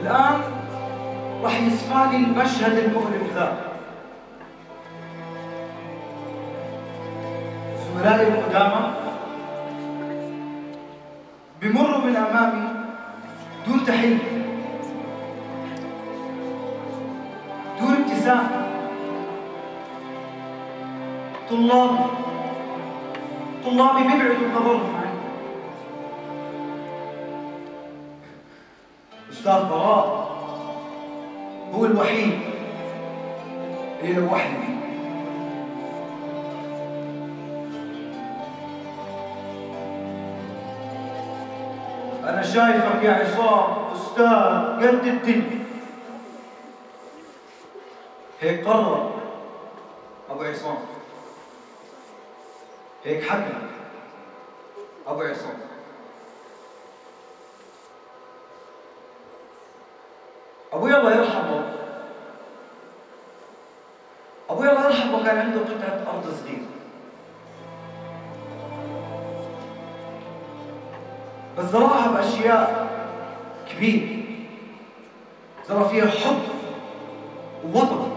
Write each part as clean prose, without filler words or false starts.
والآن راح يصفى لي المشهد المؤلم ذا. زملائي القدامى بمروا من أمامي دون تحية، دون ابتسامة. طلابي بيبعدوا نظرهم عني. أستاذ براء هو الوحيد اللي لوحني فيه. أنا شايفك يا عصام أستاذ قد الدنيا. هيك قرر أبو عصام، هيك حكى أبو عصام. أبويا الله يرحمه، أبويا الله يرحمه كان عنده قطعة أرض صغيرة، بس زرعها بأشياء كبيرة. زرع فيها حب ووطن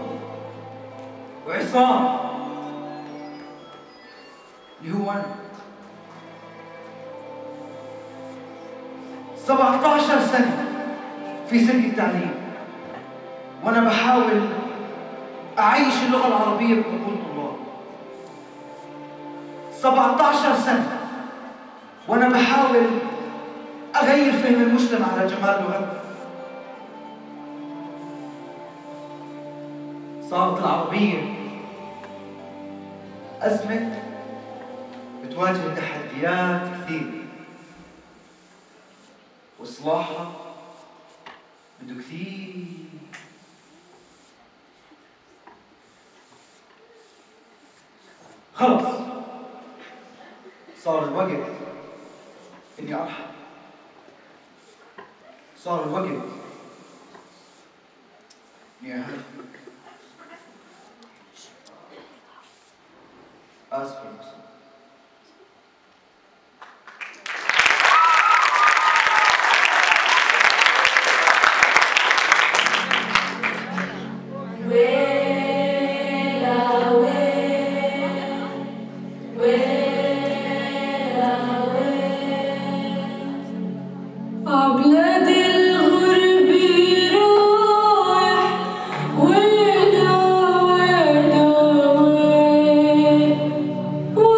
وعصام اللي هو أنا. 17 سنة في سلك التعليم وأنا بحاول أعيش اللغة العربية بقبول طلاب. 17 سنة وأنا بحاول أغير فهم المجتمع على جمال لغتنا. صارت العربية أزمة بتواجه تحديات كثيرة، وإصلاحها بده كثير. خلص صار الوقت إني أرحل. صار الوقت إني أهل. آسف يا مصطفى. وين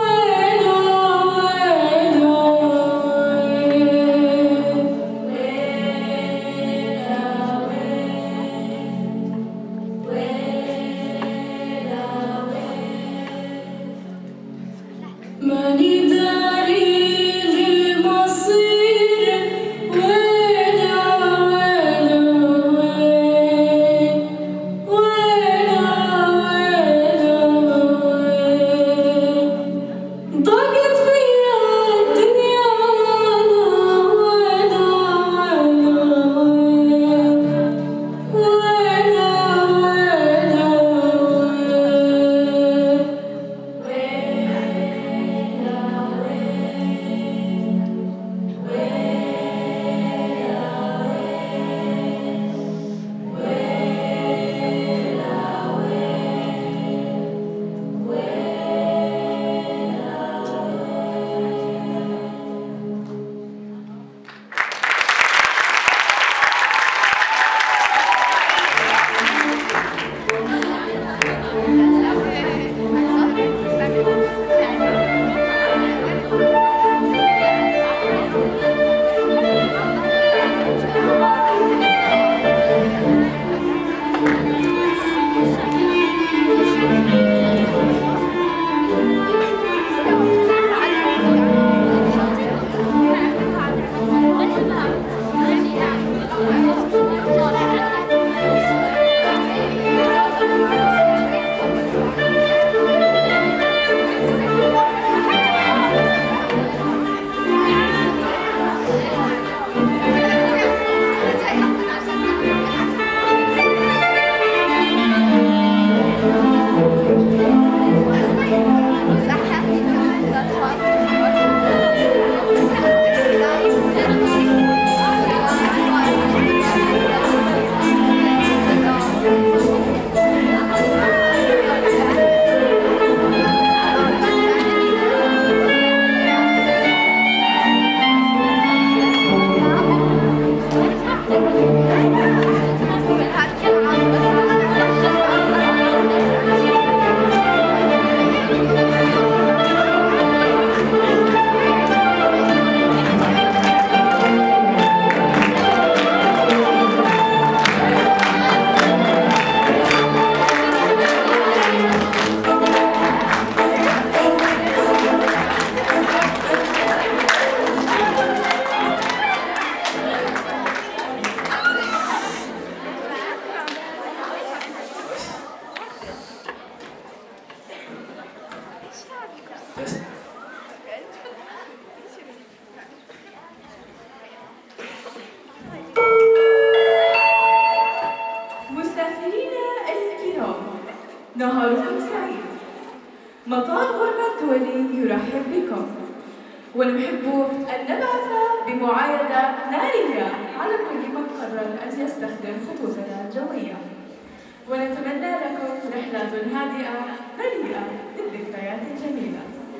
نهاركم سعيد. مطار غربة دولي يرحب بكم، ونحب أن نبعث بمعايدة نارية على كل من قرر أن يستخدم خطوطنا الجوية، ونتمنى لكم رحلة هادئة مليئة بالذكريات الجميلة.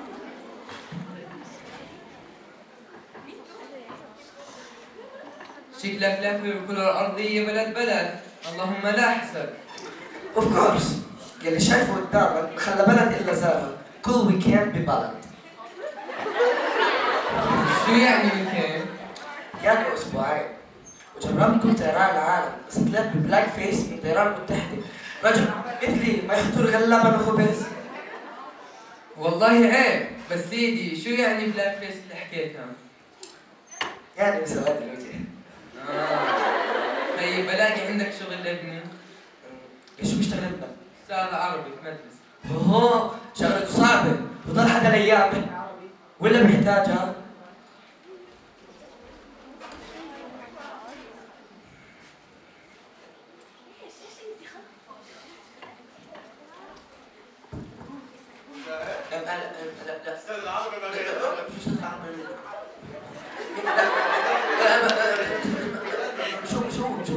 شكلك لف بالكرة الأرضية بلد اللهم لا حسد. اوف كورس، يلي شايفه قدامك خلى بلد الا زارها، كل ويكند ببلد. شو يعني ويكند؟ يعني اسبوعين، وجربت كل طيران العالم بس طلعت ببلاك فيس من طيران متحدة، رجل مثلي ما يحطوا لي غلابة وخبز. والله عيب، بس سيدي شو يعني بلاك فيس اللي حكيتها؟ يعني سواد الوجه. طيب بلاقي عندك شغل لابني؟ ليش بيشتغل ابنك؟ أستاذ عربي في مدرسة. اوه شغلته صعبة، بضل حدا الايام بيحكي عربي ولا بيحتاجها؟ استاذ العربي ما غير شو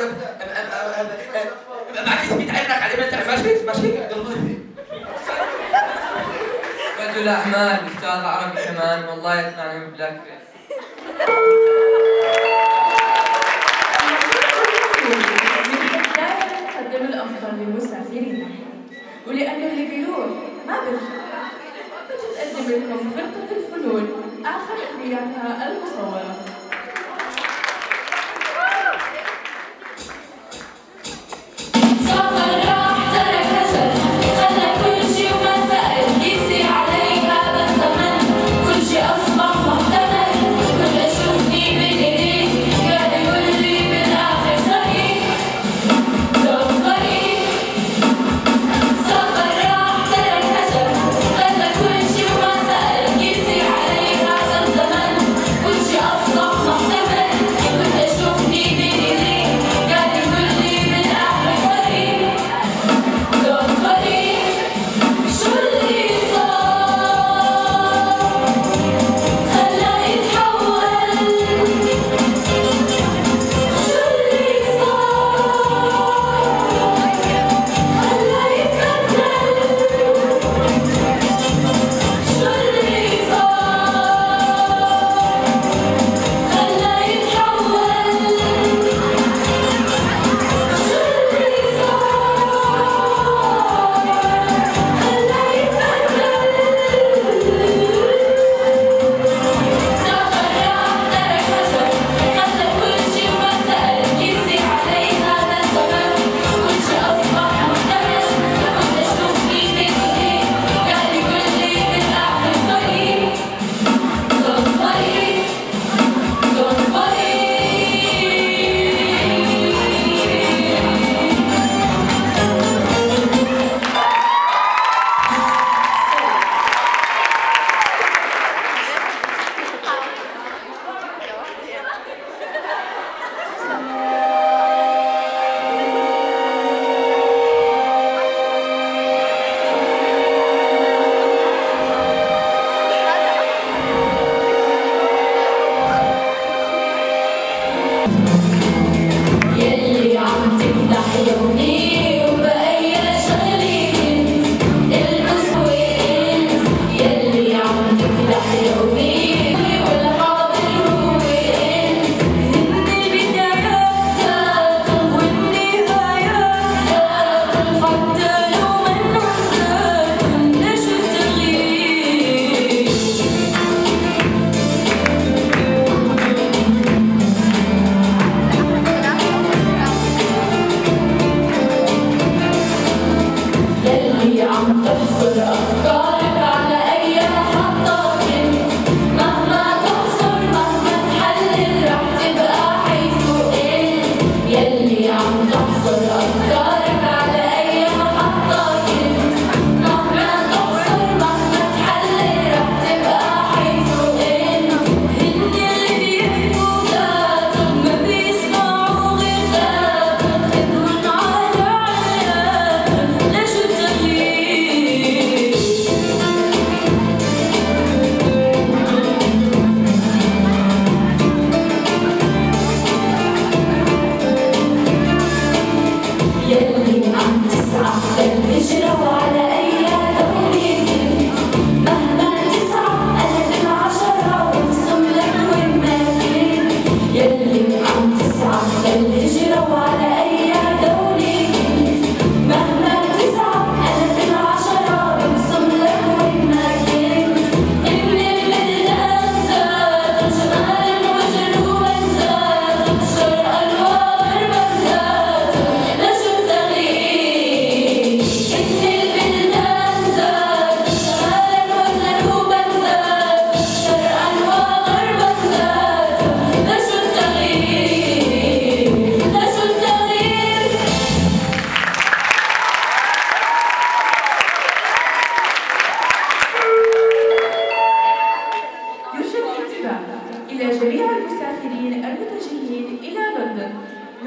بعد اسمي تعبنك عليه ما انت ماشي رجل أعمال أستاذ عربي كمان، والله يطلعني من بلاك فيس. نقدم الأفضل للمسافرين، ولأن اللي بيروح ما بيرجع، بتقدم لكم فرقة الفنون آخر حلياتها المصورة.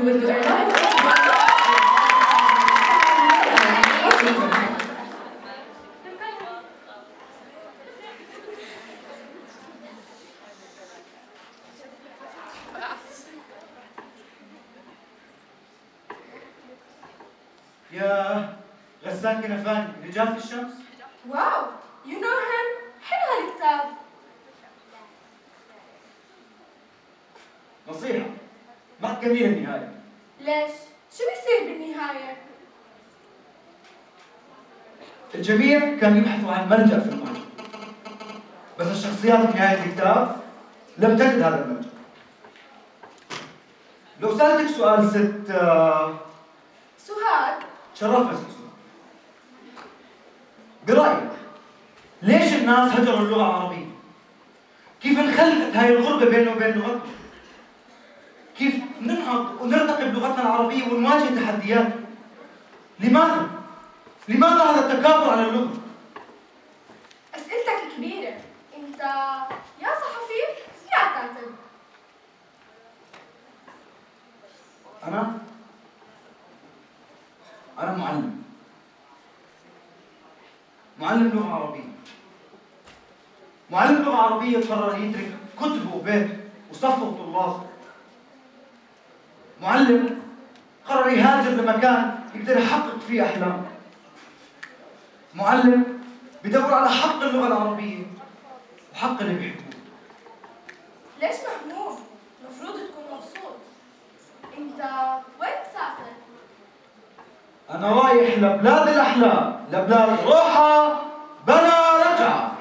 نود إعلانكم يا غسان كنفاني رجال في الشمس. واو you know him حلو هالكتاب. نصيحة ما تكمل النهاية. ليش؟ شو بيصير بالنهاية؟ الجميع كان يبحثوا عن ملجأ في الماضي، بس الشخصيات في نهاية الكتاب لم تجد هذا الملجأ. لو سألتك سؤال ست سهاد شرفنا ست سهاد، برأيك ليش الناس هجروا اللغة العربية؟ كيف انخلقت هاي الغربة بيننا وبين لغتنا؟ كيف ننهض ونرتقي بلغتنا العربية ونواجه تحدياتها؟ لماذا؟ لماذا هذا التكابر على اللغة؟ أسئلتك كبيرة. أنت يا صحفي يا كاتب. أنا معلم لغة عربية. معلم لغة عربية قرر يترك كتبه وبيته وصفه الطلاب. معلم قرر يهاجر لمكان يقدر يحقق فيه أحلامه. معلم بدور على حق اللغة العربية وحق اللي بيحبوه. ليش مهموم؟ المفروض تكون مبسوط. أنت وين مسافر؟ أنا رايح لبلاد الأحلام، لبلاد روحة بلا رجعة.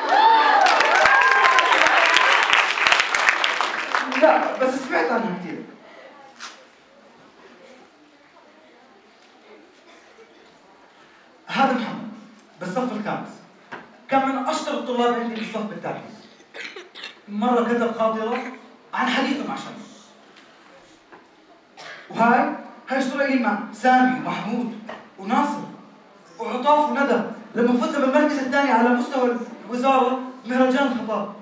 لا بس سمعت عنها كثير. هذا محمد بالصف الخامس، كان من أشطر الطلاب عندي بالصف بالتالي. مرة كتب خاطرة عن حديثه مع شمس. هاي الصورة لي مع سامي ومحمود وناصر وعطاف وندى لما فزنا بالمركز الثاني على مستوى الوزارة مهرجان الخطاب.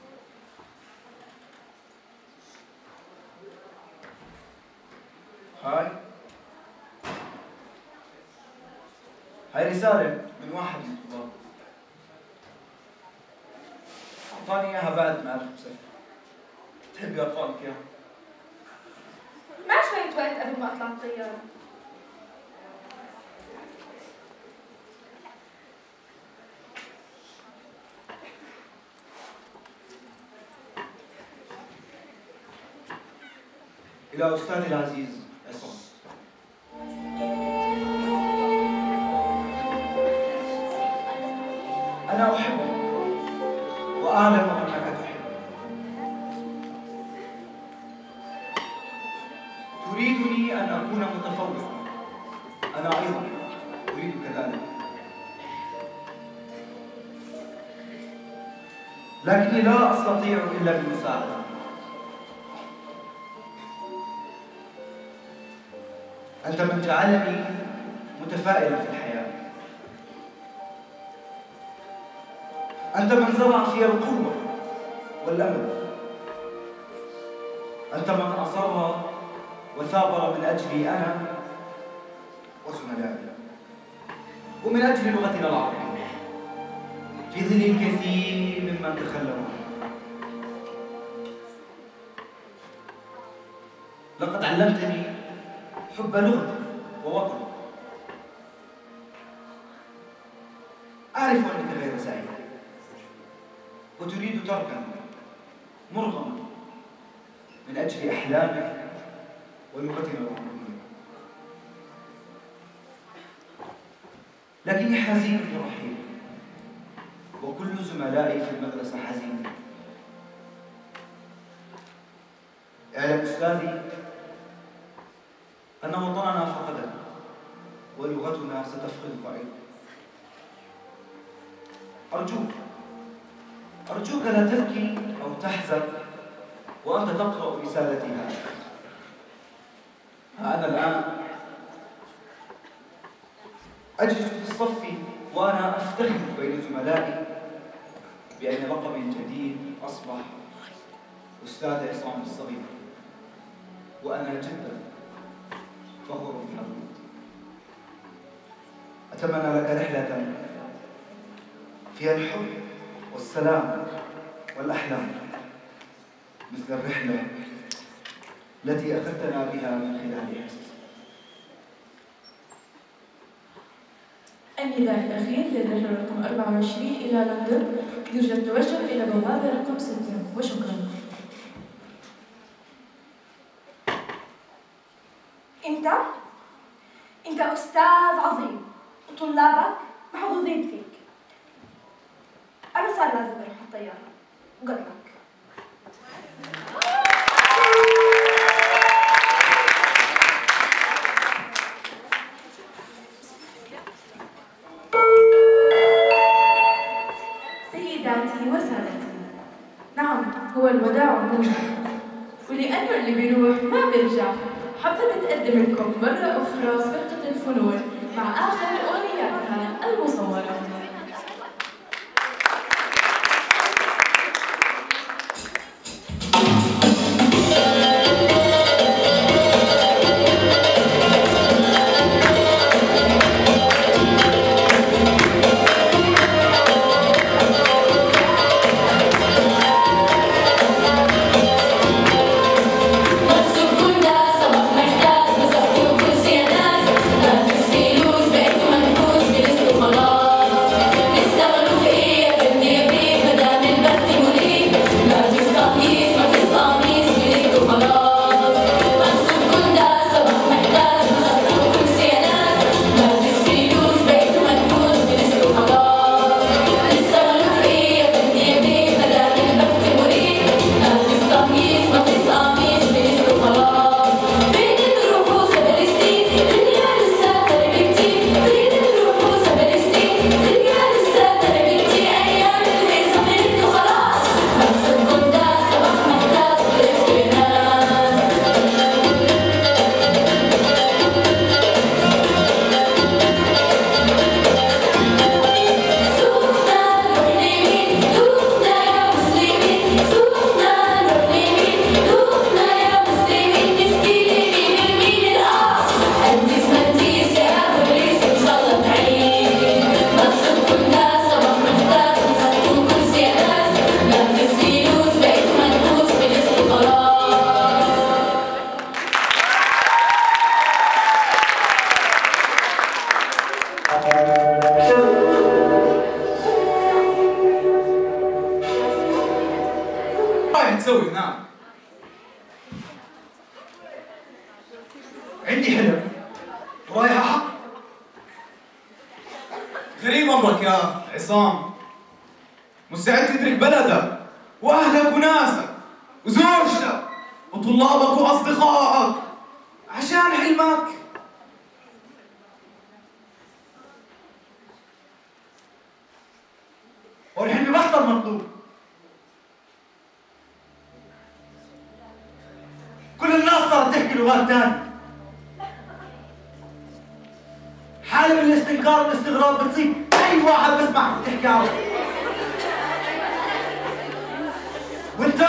هاي رسالة من واحد من الطلاب، أعطاني إياها بعد ما أعرف بسرعة. تحبي أقرأ لك إياها؟ ما شوية وقت قبل ما أطلع الطيارة. إلى أستاذي العزيز عصام، أنا أحبك وأعلم أنك تحبني. تريدني أن أكون متفوقا، أنا أيضا أريد كذلك، لكني لا أستطيع إلا بالمساعدة. أنت من جعلني متفائلا في الحياة. أنت من زرع في القوة والأمل. أنت من أصر وثابر من أجلي أنا وزملائي ومن أجل لغتنا العربية في ظل الكثير ممن تخلوا. لقد علمتني حب لغتي ووطني. أعرف أنك غير سعيد وتريد تركا مرغما من أجل أحلامك ولغتنا العربية، لكني حزين برحيل وكل زملائي في المدرسة حزينين. اعلم أستاذي أن وطننا فقدنا ولغتنا ستفقدك أيضا. أرجوك لا تبكي أو تحزن وأنت تقرأ رسالتي هذه. أنا الآن أجلس في الصف وأنا أفتخر بين زملائي بأن لقبي الجديد أصبح أستاذ عصام الصغير، وأنا جدا فخور بحضرتك. أتمنى لك رحلة فيها الحب والسلام والأحلام، مثل الرحلة التي أخذتنا بها من خلالها. النداء الأخير للرحلة رقم 24 إلى لندن يرجى التوجه إلى بوابة رقم 6 وشكرا. أنت أستاذ عظيم وطلابك محظوظين فيك. أنا صار لازم أروح الطيارة وقبلك. سيداتي وسادتي، نعم هو الوداع موجود، ولأنه اللي بيروح ما بيرجع، حبيت أتقدم لكم مرة أخرى فرقة الفنون مع آخر أغنياتها المصورة. تسوي هناك؟ عندي حلم ورايح أحقق. غريب أمرك يا عصام، مستعد تترك بلدك وأهلك وناسك وزوجتك وطلابك وأصدقائك عشان حلمك؟ والحلم بطل مطلوب. كل الناس صارت تحكي لغات تانية. حالة من الاستنكار والاستغراب بتصيب أي واحد بسمعك بتحكي عربي. وأنت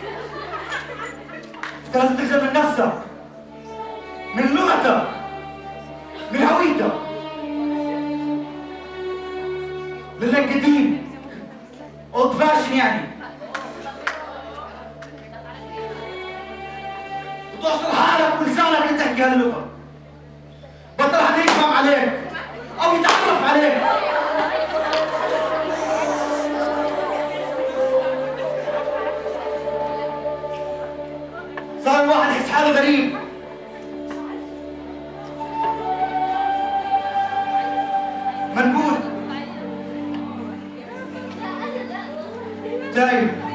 لازم تكسب من نفسك، من لغتك، من هويتك. لأنك قديم أولد فاشن يعني. وتوصل حالك ولسانك لتحكي هاللغة. بطل حدا يفهم عليك أو يتعرف عليك. صار الواحد يحس حاله غريب. منبوذ تايه.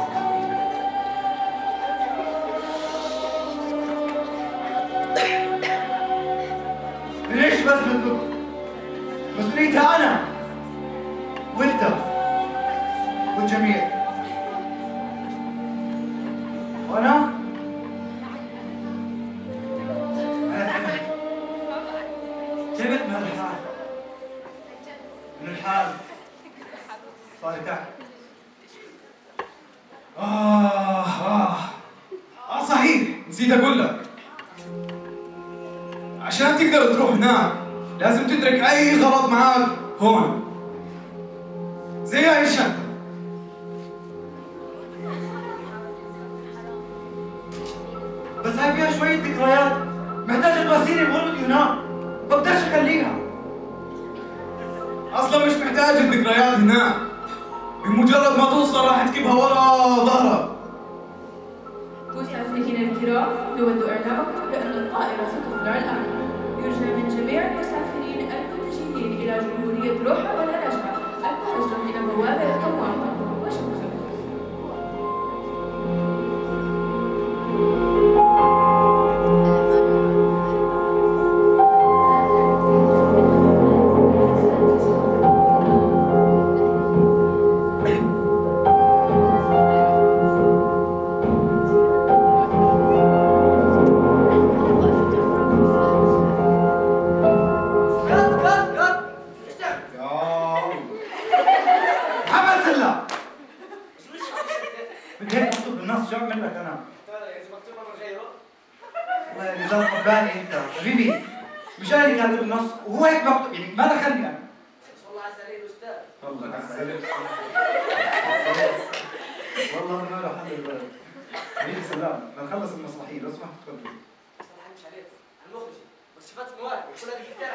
ليش بس بتقول؟ مسؤوليتها أنا وأنت والجميع. وأنا تعبت من الحال. من الحال صار تعب. صحيح نسيت أقول لك، عشان تقدر تروح هناك لازم تترك أي غرض معاك هون، زي هاي الشنطة. بس هاي فيها شوية ذكريات محتاجة تواسيني بغربة هناك، بقدرش أخليها. أصلا مش محتاج الذكريات هناك، بمجرد ما توصل راح تكبها ورا ظهرك. مسافرين الكرام، نود إعلامكم بأن الطائرة ستطلع الآن. يرجى من جميع المسافرين المتجهين إلى جمهورية روحا ولا رجعة التوجه إلى بوابة رقم 1 وشكرا. حبيبي مش انا اللي كاتب النص وهو هيك مكتوب، يعني ما دخلني انا. والله على السرير استاذ. والله على السرير. والله ما له حل البلد. حبيبي سلام، نخلص المسرحيه لو سمحت تفضل. المسرحيه مش عليكم، على المخرج، بس صفات المواد كل هذه كتير.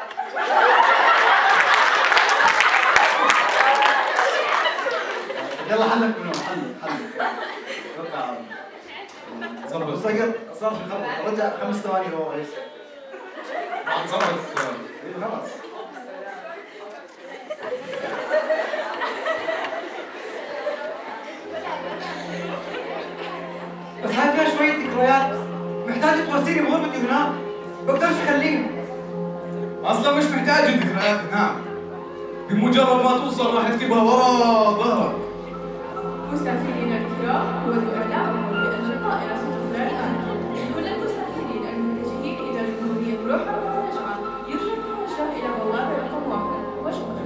يلا حلك منهم، حلك. توقع ظبط صار في خبر، رجع 5 ثواني هو ايش؟ ظبط خلاص. بس هاي فيها شوية ذكريات محتاجة تواسيني بغربتي هناك، بقدرش اخليها. اصلا مش محتاج الذكريات هناك، بمجرد ما توصل راح تجيبها ورا ظهرك. مسافرين الكرام، نود إعلامكم بأن الطائرة ستطلع الآن. كل المسافرين المتجهين إلى جمهورية روحا ولا رجعة يرجى التوجه إلى بوابة رقم 1 وشكرا.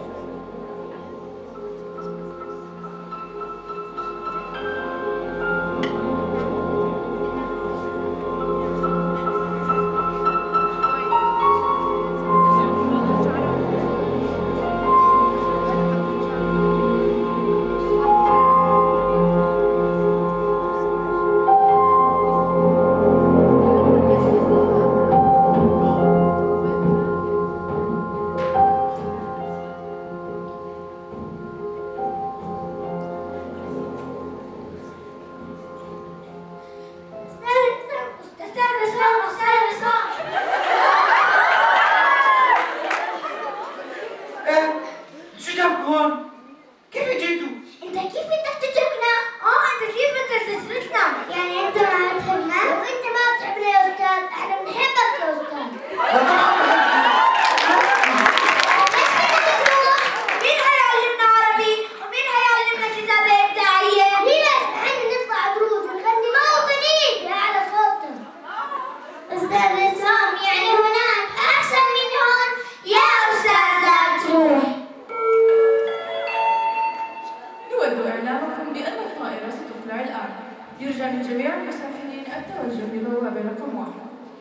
يرجى من جميع المسافرين التوجه لبوابة رقم 1.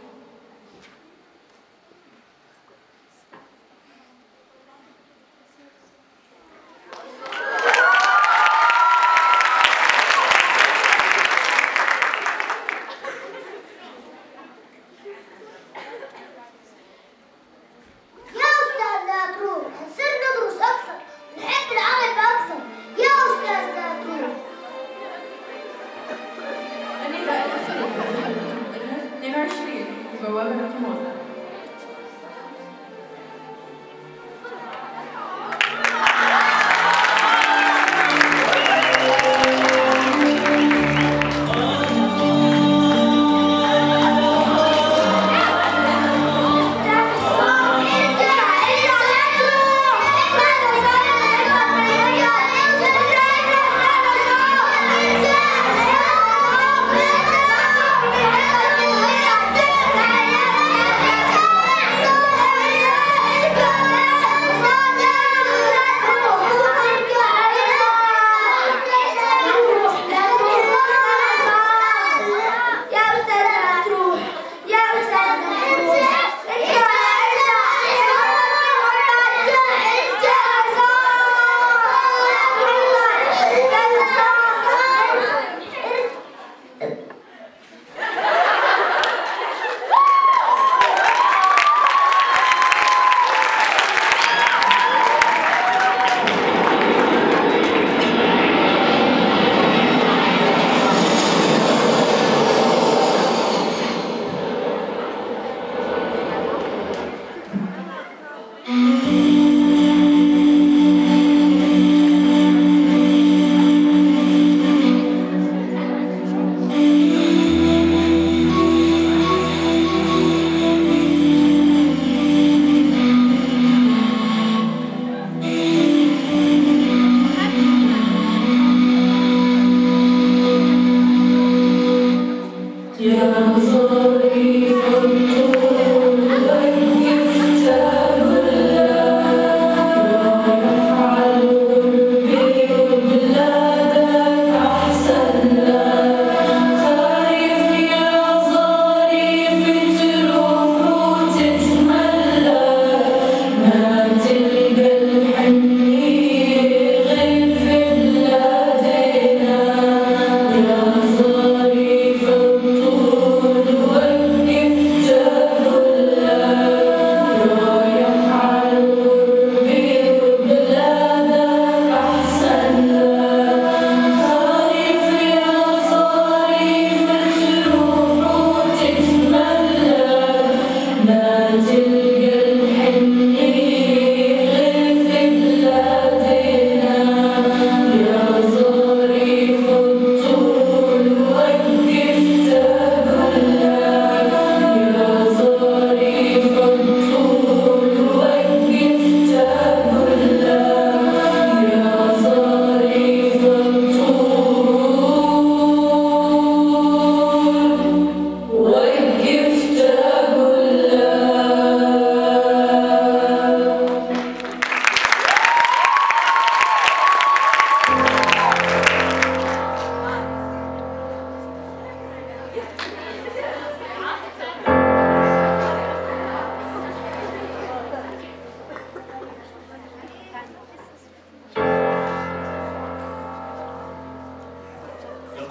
بوابة رقم 1.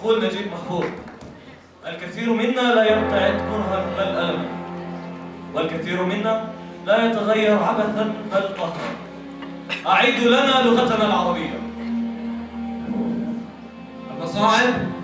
يقول نجيب محفوظ: الكثير منا لا يبتعد كرها بل ألما، والكثير منا لا يتغير عبثا بل قهرا. أعيدوا لنا لغتنا العربية. المصاعب